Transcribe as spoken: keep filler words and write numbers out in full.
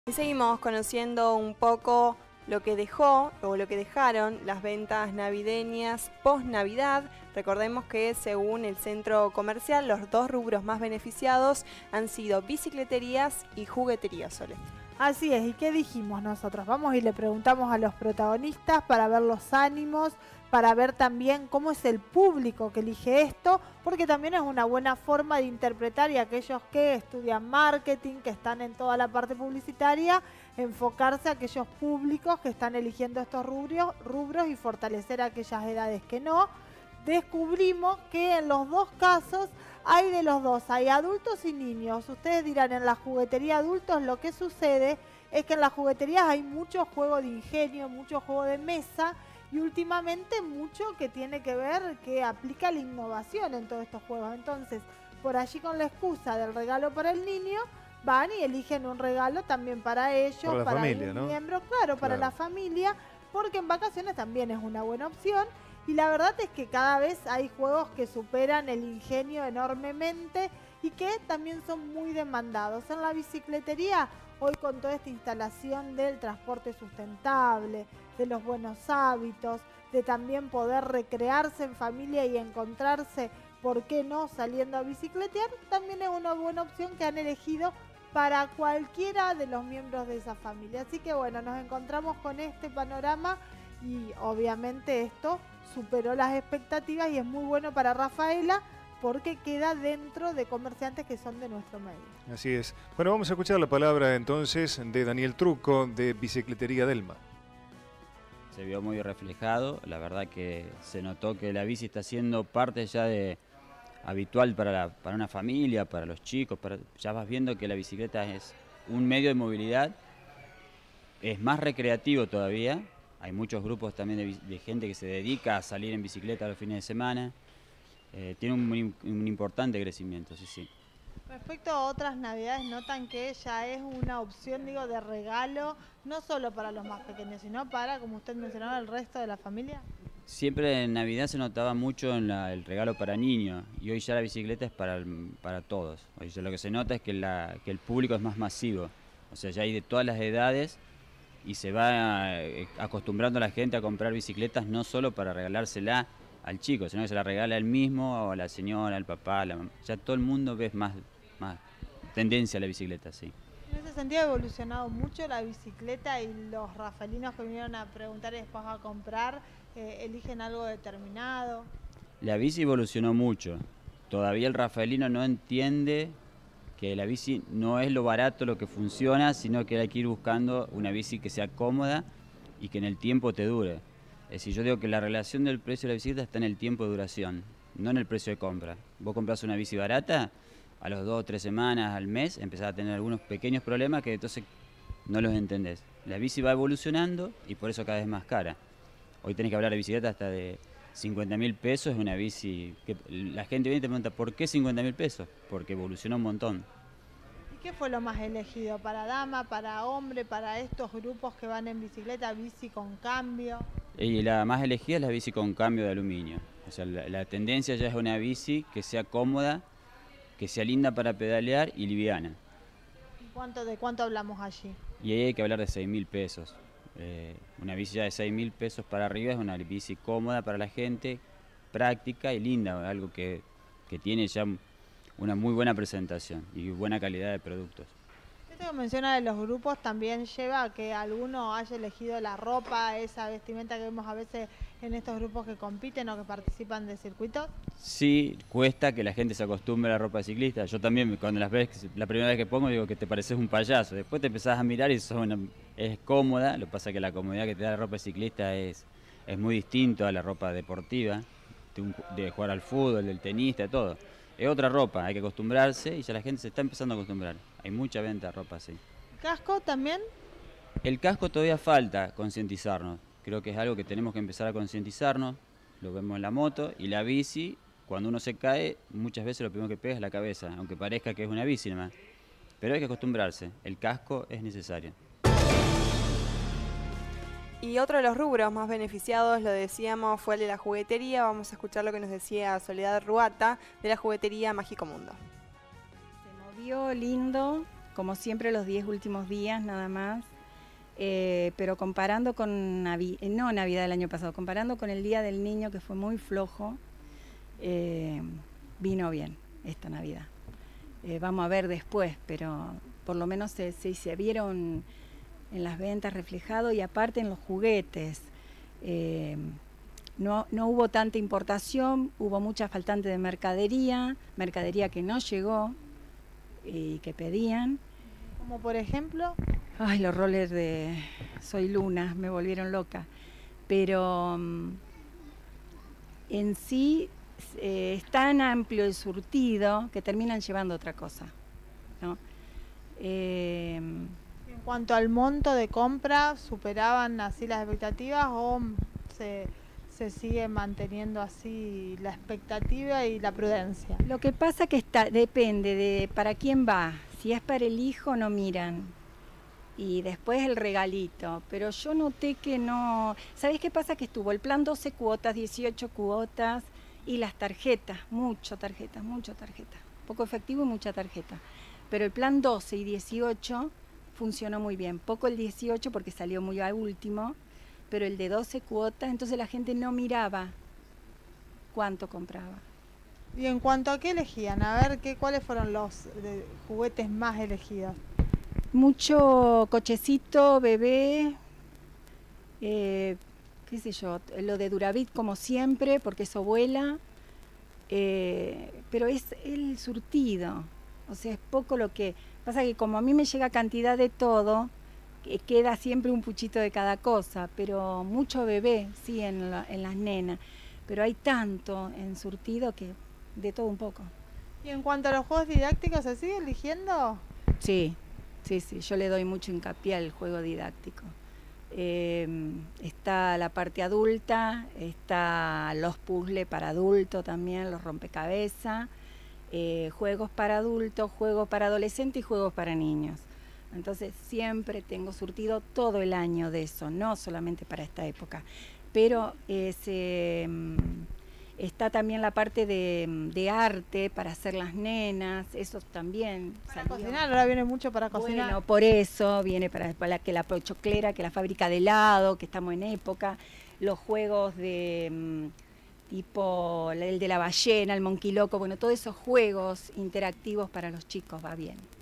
Y seguimos conociendo un poco lo que dejó o lo que dejaron las ventas navideñas post-Navidad. Recordemos que según el centro comercial, los dos rubros más beneficiados han sido bicicleterías y jugueterías, Sole. Así es, ¿y qué dijimos nosotros? Vamos y le preguntamos a los protagonistas para ver los ánimos, para ver también cómo es el público que elige esto, porque también es una buena forma de interpretar, y aquellos que estudian marketing, que están en toda la parte publicitaria, enfocarse a aquellos públicos que están eligiendo estos rubros, rubros y fortalecer a aquellas edades que no. Descubrimos que en los dos casos hay de los dos, hay adultos y niños. Ustedes dirán, en la juguetería adultos lo que sucede es que en las jugueterías hay mucho juego de ingenio, mucho juego de mesa, y últimamente mucho que tiene que ver, que aplica la innovación en todos estos juegos. Entonces, por allí, con la excusa del regalo para el niño, van y eligen un regalo también para ellos, para, para familia, un ¿no? miembro, claro, para Claro. la familia, porque en vacaciones también es una buena opción. Y la verdad es que cada vez hay juegos que superan el ingenio enormemente y que también son muy demandados. En la bicicletería, hoy con toda esta instalación del transporte sustentable, de los buenos hábitos, de también poder recrearse en familia y encontrarse, ¿por qué no?, saliendo a bicicletear, también es una buena opción que han elegido para cualquiera de los miembros de esa familia. Así que bueno, nos encontramos con este panorama y obviamente esto superó las expectativas y es muy bueno para Rafaela porque queda dentro de comerciantes que son de nuestro medio. Así es. Bueno, vamos a escuchar la palabra entonces de Daniel Truco de Bicicletería Delma. Se vio muy reflejado, la verdad que se notó que la bici está siendo parte ya de habitual para, la, para una familia, para los chicos, para, ya vas viendo que la bicicleta es un medio de movilidad, es más recreativo todavía. Hay muchos grupos también de, de gente que se dedica a salir en bicicleta los fines de semana. Eh, tiene un, un importante crecimiento, sí, sí. Respecto a otras navidades, ¿notan que ya es una opción, digo, de regalo, no solo para los más pequeños, sino para, como usted mencionaba, el resto de la familia? Siempre en Navidad se notaba mucho en la, el regalo para niños, y hoy ya la bicicleta es para, para todos. Hoy ya lo que se nota es que, la, que el público es más masivo, o sea, ya hay de todas las edades, y se va acostumbrando a la gente a comprar bicicletas no solo para regalársela al chico, sino que se la regala él mismo, o a la señora, al papá, a la mamá. Ya todo el mundo ve más, más tendencia a la bicicleta, sí. En ese sentido ha evolucionado mucho la bicicleta, y los rafaelinos que vinieron a preguntar y después a comprar, eh, eligen algo determinado. La bici evolucionó mucho. Todavía el rafaelino no entiende que la bici no es lo barato lo que funciona, sino que hay que ir buscando una bici que sea cómoda y que en el tiempo te dure. Es decir, yo digo que la relación del precio de la bicicleta está en el tiempo de duración, no en el precio de compra. Vos compras una bici barata, a los dos o tres semanas, al mes, empezás a tener algunos pequeños problemas que entonces no los entendés. La bici va evolucionando y por eso cada vez más cara. Hoy tenés que hablar de bicicleta hasta de cincuenta mil pesos, es una bici que la gente viene y te pregunta, ¿por qué cincuenta mil pesos? Porque evolucionó un montón. ¿Y qué fue lo más elegido? ¿Para dama, para hombre, para estos grupos que van en bicicleta, bici con cambio? Y la más elegida es la bici con cambio de aluminio. O sea, la, la tendencia ya es una bici que sea cómoda, que sea linda para pedalear y liviana. ¿Cuánto, ¿De cuánto hablamos allí? Y ahí hay que hablar de seis mil pesos. Eh, una bici ya de seis mil pesos para arriba es una bici cómoda para la gente, práctica y linda, algo que, que tiene ya una muy buena presentación y buena calidad de productos. Esto que menciona de los grupos también lleva a que alguno haya elegido la ropa, esa vestimenta que vemos a veces en estos grupos que compiten o que participan de circuitos. Sí, cuesta que la gente se acostumbre a la ropa de ciclista. Yo también, cuando las ves, la primera vez que pongo, digo que te pareces un payaso. Después te empezás a mirar y sos una, es cómoda. Lo que pasa es que la comodidad que te da la ropa de ciclista es, es muy distinto a la ropa deportiva, de, un, de jugar al fútbol, del tenista, todo. Es otra ropa, hay que acostumbrarse y ya la gente se está empezando a acostumbrar. Hay mucha venta de ropa así. ¿Casco también? El casco todavía falta concientizarnos. Creo que es algo que tenemos que empezar a concientizarnos. Lo vemos en la moto y la bici. Cuando uno se cae, muchas veces lo primero que pega es la cabeza, aunque parezca que es una bici nomás. Pero hay que acostumbrarse, el casco es necesario. Y otro de los rubros más beneficiados, lo decíamos, fue el de la juguetería. Vamos a escuchar lo que nos decía Soledad Ruata de la juguetería Mágico Mundo. Se movió lindo, como siempre los diez últimos días nada más, eh, pero comparando con, Navi eh, no Navidad del año pasado, comparando con el Día del Niño, que fue muy flojo, eh, vino bien esta Navidad. Eh, vamos a ver después, pero por lo menos se, se, se vieron en las ventas reflejado, y aparte en los juguetes. Eh, no, no hubo tanta importación, hubo mucha faltante de mercadería, mercadería que no llegó y que pedían. Como por ejemplo... Ay, los rollers de Soy Luna me volvieron loca. Pero um, en sí eh, es tan amplio el surtido que terminan llevando otra cosa, ¿no? Eh, En cuanto al monto de compra, ¿superaban así las expectativas o se, se sigue manteniendo así la expectativa y la prudencia? Lo que pasa que está, depende de para quién va. Si es para el hijo no miran. Y después el regalito. Pero yo noté que no... ¿Sabés qué pasa? Que estuvo el plan doce cuotas, dieciocho cuotas y las tarjetas. Mucho tarjetas, mucho tarjeta. Poco efectivo y mucha tarjeta. Pero el plan doce y dieciocho funcionó muy bien. Poco el dieciocho porque salió muy a último, pero el de doce cuotas, entonces la gente no miraba cuánto compraba. Y en cuanto a qué elegían, a ver, qué, ¿cuáles fueron los de, juguetes más elegidos? Mucho cochecito, bebé, eh, qué sé yo, lo de Duravit como siempre, porque eso vuela, eh, pero es el surtido, o sea, es poco lo que... Pasa que como a mí me llega cantidad de todo, que queda siempre un puchito de cada cosa, pero mucho bebé, sí, en, la, en las nenas, pero hay tanto en surtido que de todo un poco. ¿Y en cuanto a los juegos didácticos, se sigue eligiendo? Sí, sí, sí, yo le doy mucho hincapié al juego didáctico. Eh, está la parte adulta, está los puzzles para adultos también, los rompecabezas, eh, juegos para adultos, juegos para adolescentes y juegos para niños. Entonces siempre tengo surtido todo el año de eso, no solamente para esta época. Pero eh, se, está también la parte de, de arte para hacer las nenas, eso también. Para salió. cocinar, ahora viene mucho para cocinar. Bueno, por eso viene para, para que la pochoclera, que la fábrica de helado, que estamos en época, los juegos de tipo el de la ballena, el monkey loco, bueno, todos esos juegos interactivos para los chicos va bien.